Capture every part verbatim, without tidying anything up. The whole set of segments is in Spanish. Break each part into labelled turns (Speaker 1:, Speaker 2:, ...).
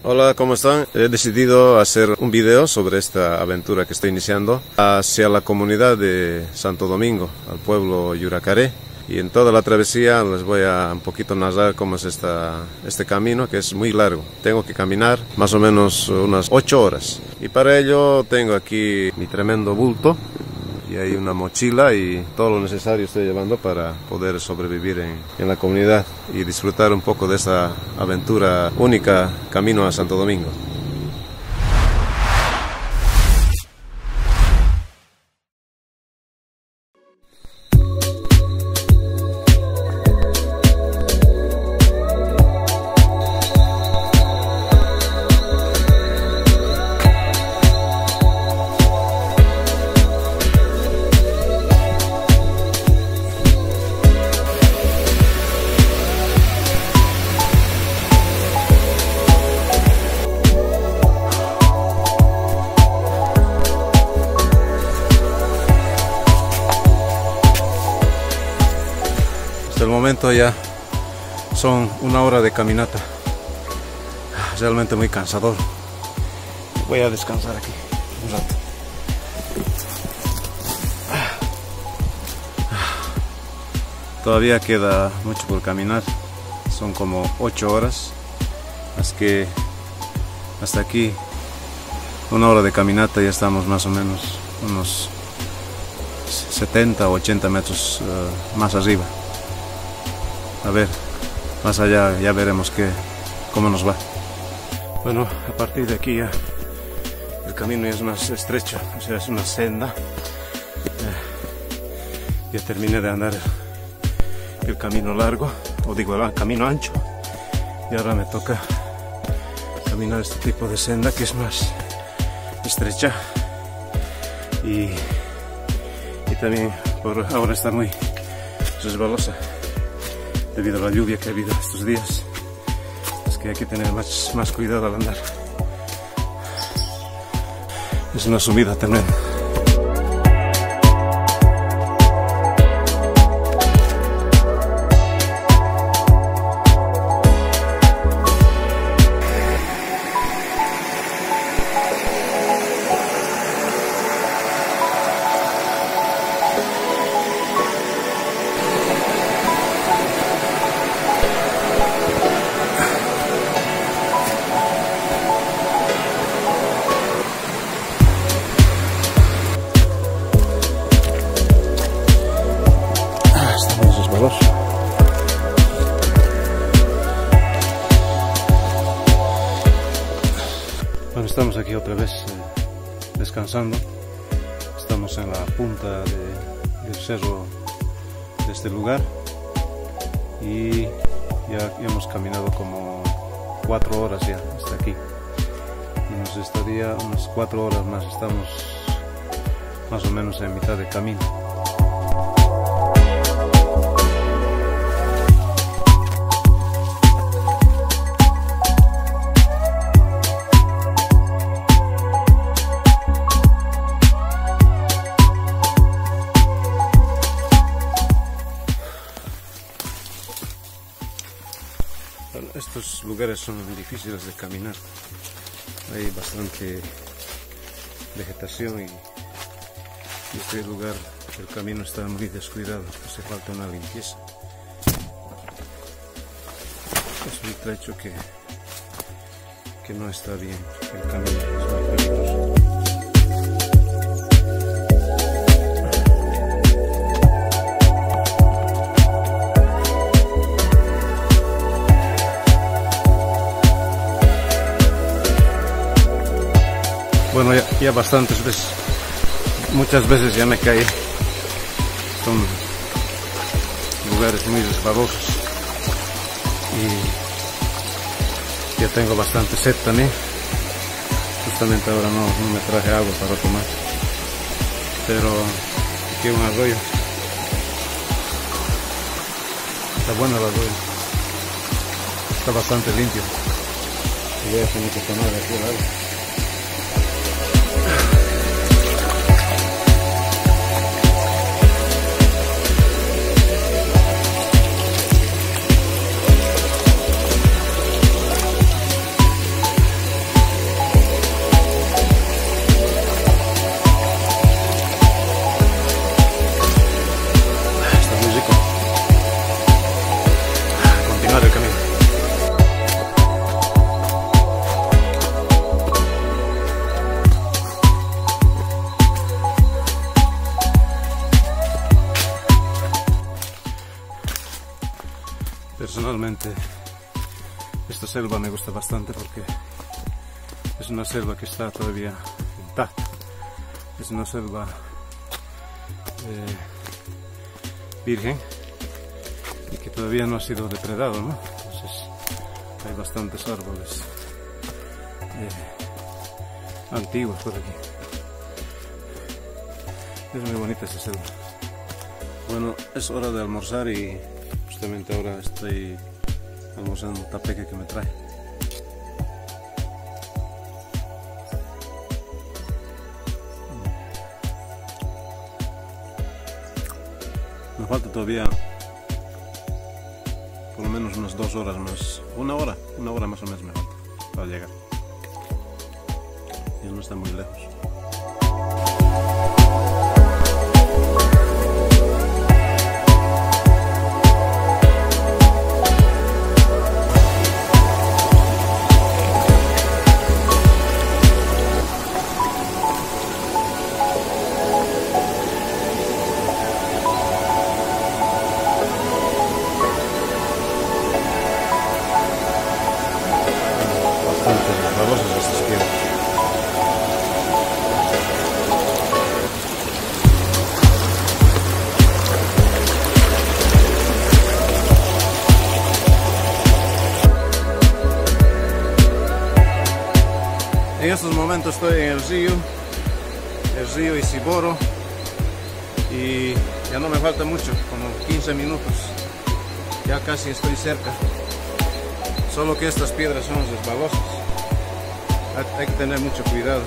Speaker 1: Hola, ¿cómo están? He decidido hacer un video sobre esta aventura que estoy iniciando hacia la comunidad de Santo Domingo, al pueblo Yuracaré. Y en toda la travesía les voy a un poquito narrar cómo es esta, este camino, que es muy largo. Tengo que caminar más o menos unas ocho horas. Y para ello tengo aquí mi tremendo bulto. Y hay una mochila y todo lo necesario estoy llevando para poder sobrevivir en, en la comunidad y disfrutar un poco de esta aventura única camino a Santo Domingo. Hasta el momento ya son una hora de caminata, realmente muy cansador. Voy a descansar aquí un rato. Todavía queda mucho por caminar, son como ocho horas, así que hasta aquí una hora de caminata ya estamos más o menos unos setenta o ochenta metros uh, más arriba. A ver, más allá ya veremos qué, cómo nos va. Bueno, a partir de aquí ya el camino ya es más estrecho, o sea, es una senda. Eh, ya terminé de andar el camino largo, o digo el camino ancho, y ahora me toca caminar este tipo de senda que es más estrecha y, y también por ahora está muy resbalosa debido a la lluvia que ha habido estos días. Es que hay que tener más, más cuidado al andar. Es una subida tremenda. Bueno, estamos aquí otra vez eh, descansando. Estamos en la punta de, del cerro de este lugar y ya, ya hemos caminado como cuatro horas ya hasta aquí y nos estaría unas cuatro horas más. Estamos más o menos en mitad de camino. Bueno, estos lugares son difíciles de caminar, hay bastante vegetación y, y este lugar, el camino está muy descuidado, hace falta una limpieza. Es un trecho que, que no está bien, el camino es muy peligroso. Bueno, ya, ya bastantes veces, muchas veces ya me caí. Son lugares muy resbalosos y ya tengo bastante sed también. Justamente ahora no, no me traje agua para tomar, pero aquí hay un arroyo. Está bueno el arroyo, está bastante limpio y voy a tener que tomar aquí el agua.
Speaker 2: selva me gusta bastante porque es una selva que está todavía intacta. Es una selva eh, virgen y que todavía no ha sido depredado, ¿no? Entonces hay bastantes árboles eh, antiguos por aquí. Es muy bonita esa selva. Bueno, es hora de almorzar y justamente ahora estoy almorzando un tapeque que me trae. Me falta todavía por lo menos unas dos horas más, una hora, una hora más o menos me falta para llegar. Y no está muy lejos. En estos momentos estoy en el río, el río Isiboro, y ya no me falta mucho, como quince minutos, ya casi estoy cerca, solo que estas piedras son resbalosas, hay, hay que tener mucho cuidado.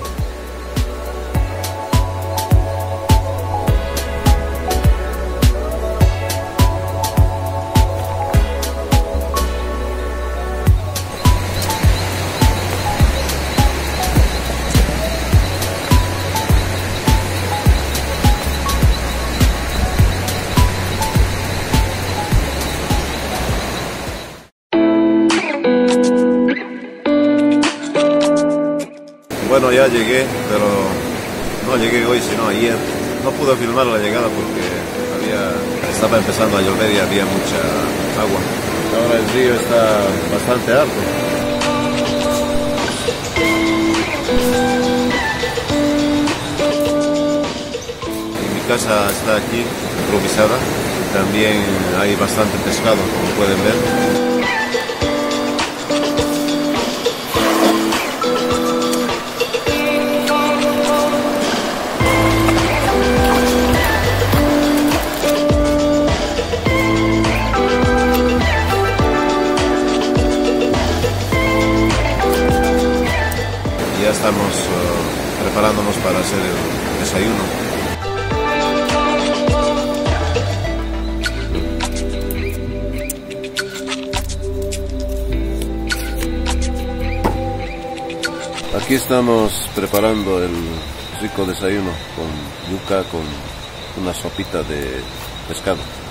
Speaker 1: Bueno, ya llegué, pero no llegué hoy, sino ayer. No pude filmar la llegada porque había, estaba empezando a llover y había mucha agua. Ahora el río está bastante alto. Y mi casa está aquí, improvisada. También hay bastante pescado, como pueden ver. Ya estamos uh, preparándonos para hacer el desayuno. Aquí estamos preparando el rico desayuno con yuca, con una sopita de pescado.